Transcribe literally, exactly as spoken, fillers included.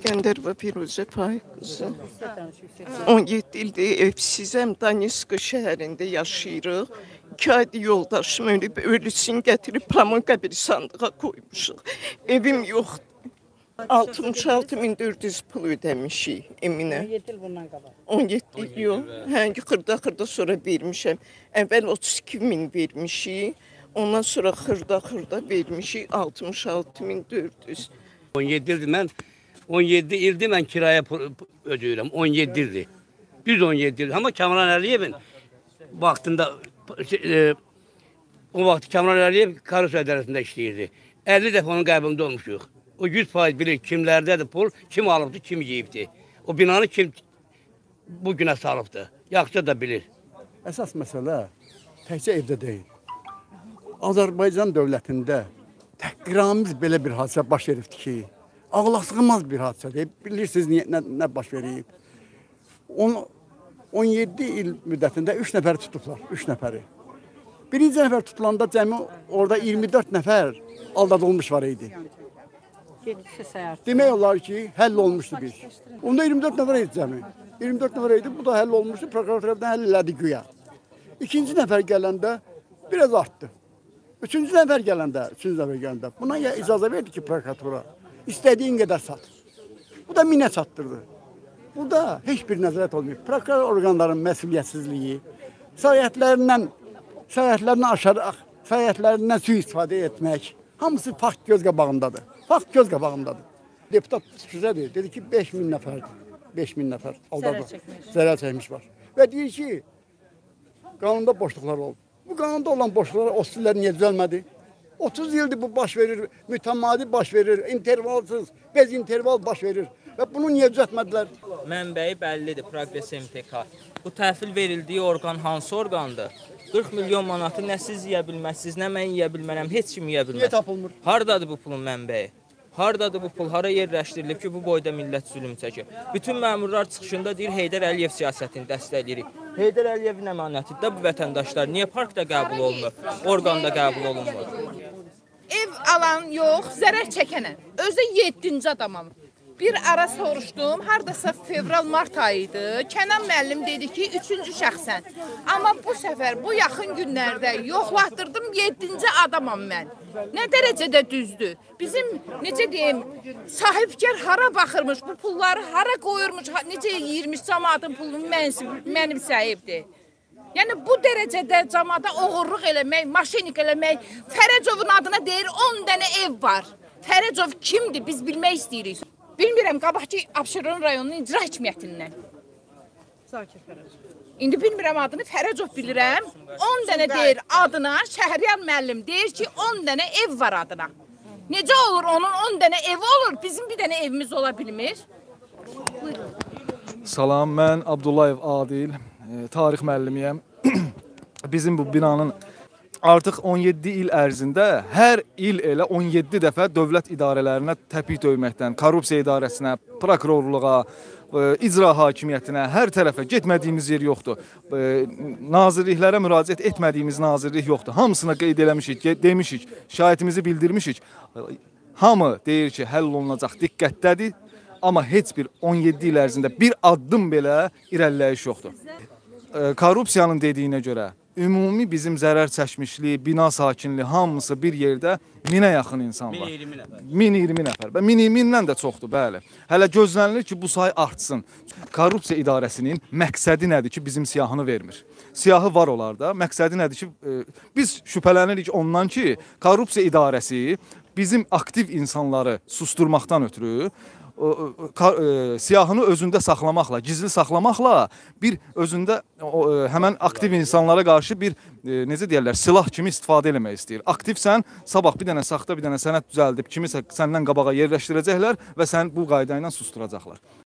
İskenderova Firuzə Faik qızı. on yeddi ildir evsizəm, Donetsk şəhərində yaşayırıq. İki aydır yoldaşım ölüb, ölüsünü gətirib pamuk qəbir sandığa qoymuşuq. Evim yoxdur. altmış altı min dörd yüz pul ödəmişik Eminə. on yeddi il bundan qabaq. on yeddi il yox. Hə, xırda-xırda sonra vermişəm. Əvvəl otuz iki min vermişik. Ondan sonra xırda-xırda vermişik altmış altı min dörd yüz. on yeddi ildir mən, on yeddi ildir mən kiraya ödəyirəm, on yeddi ildir. Düz on yeddi ildir. Amma Kamran Əliyevin vaxtında, e, o vaxt Kamran Əliyev Karusel idarəsində işləyirdi. əlli dəfə onun qəbulunda olmuşuq. O yüz faiz bilir kimlərdədir pul, kim alıbdı, kim yiyibdi. O binanı kim bu günə salıbdı. Yaxşı da bilir. Əsas məsələ təkcə evdə deyil. Azərbaycan dövlətində təhqiramiz belə bir hadisə baş veribdi ki, ağlasığmaz bir hadisədir. Bilirsiniz niyə, nə, nə baş verib? on yeddi il müddətində üç nəfəri tutublar, üç nəfəri. Birinci nəfər tutulanda cəmi orada iyirmi dörd nəfər aldadılmış var idi. Demək olar ki, həll olmuşdu biz. Onda iyirmi dörd nəfər idi cəmi. iyirmi dörd nəfər idi, bu da həll olmuşdu, prokurator tərəfindən həll elədi güya. İkinci nəfər gələndə biraz artdı. Üçüncü nəfər gələndə, üçüncü nəfər gələndə buna icazə verdi ki, prokuratura istədiyin qədər sat. Bu da minə çatdırdı. Burada heç bir nəzarət olmuyor. Prokuror orqanların məsuliyyətsizliyi, səlahiyyətlərindən, səlahiyyətlərindən aşaraq, səlahiyyətlərindən sui-istifadə etmək, hamısı fakt göz qabağındadır. Fakt göz qabağındadır. Deputat çıxızadır, dedi ki, beş min nəfərdir. beş min nəfər aldadı, zərər çəkmiş var. Və deyir ki, qanunda boşluqlar oldu. Bu qanunda olan boşluqlar otuz illər niyə düzəlmədi? otuz ildir bu baş verir, mütəmadi baş verir, intervalsız, bez interval baş verir. Və bunu niyə düzəltmədilər? Mənbəyi bəllidir, Progress M T K. Bu təhvil verildiyi orqan hansı orqandır? qırx milyon manatı nə siz yiyə bilməzsiniz, nə mən yiyə bilmərəm, heç kim yiyə bilməz. Niyə tapılmır? Hardadır bu pulun mənbəyi? Hardadır bu pul? Hara yerləşdirilib ki, bu boyda millət zülüm çəkir? Bütün məmurlar çıxışında deyir, Heydər Əliyev siyasətini dəstəkləyirik. Heydər Əliyevin əmanətidir də bu vətəndaşlar. Niyə parkda qəbul olunur, orqanda qəbul olunmur? Ev alan yox, zərər çəkənə. Özü yeddinci adamam. Bir ara soruşdum, haradasa fevral-mart ayı idi. Kənan müəllim dedi ki, üçüncü şəxsən. Amma bu səfər, bu yaxın günlərdə yoxlatdırdım, yeddinci adamam mən. Nə dərəcədə düzdür? Bizim, necə deyim, sahibkar hara baxırmış, bu pulları hara qoyurmuş, necə yiyirmiş cəmaatın pulunu mənim sahibdir. Yəni bu dərəcədə cəmaata oğurluq eləmək, maşinik eləmək, Fərəcovun adına deyir on dənə ev var. Fərəcov kimdir, biz bilmək istəyirik. Bilmirəm, qabaqki Abşeron rayonunun icra hakimiyyətindən. Zakir Fərəcov. İndi bilmirəm adını, Fərəcov bilirəm. on dənə deyir adına, Şəhriyar müəllim deyir ki, on dənə ev var adına. Necə olur onun on dənə evi olur, bizim bir dənə evimiz ola bilmir? Salam, mən Abdullayev Adil, tarix müəllimiyəm. Bizim bu binanın artıq on yeddi il ərzində hər il elə on yeddi dəfə dövlət idarələrinə təpik döyməkdən, korrupsiya idarəsinə, prokurorluğa, icra hakimiyyətinə, hər tərəfə getmədiyimiz yer yoxdur. Nazirliklərə müraciət etmədiyimiz nazirlik yoxdur. Hamısına qeyd eləmişik, demişik, şahidimizi bildirmişik. Hamı deyir ki, həll olunacaq, diqqətdədir. Amma heç bir on yeddi il ərzində bir addım belə irəliləyiş yoxdur. Korrupsiyanın dediyinə görə ümumi bizim zərər çəkmişliyi, bina sakinliyi hamısı bir yerdə minə yaxın insan var. min iyirmi nəfər. min iyirmidən də çoxdur, bəli. Hələ gözlənilir ki, bu sayı artsın. Korrupsiya idarəsinin məqsədi nədir ki, bizim siyahını vermir? Siyahı var onlarda. Məqsədi nədir ki, biz şübhələnirik ondan ki, korrupsiya idarəsi bizim aktiv insanları susturmaqdan ötürü siyahını özündə saxlamaqla, gizli saxlamaqla bir özündə həmən aktiv insanlara qarşı bir, necə deyərlər, silah kimi istifadə eləmək istəyir. Aktivsən, sabah bir dənə saxta, bir dənə sənət düzəldib, kimisə səndən qabağa yerləşdirəcəklər və sən bu qayda ilə susturacaqlar.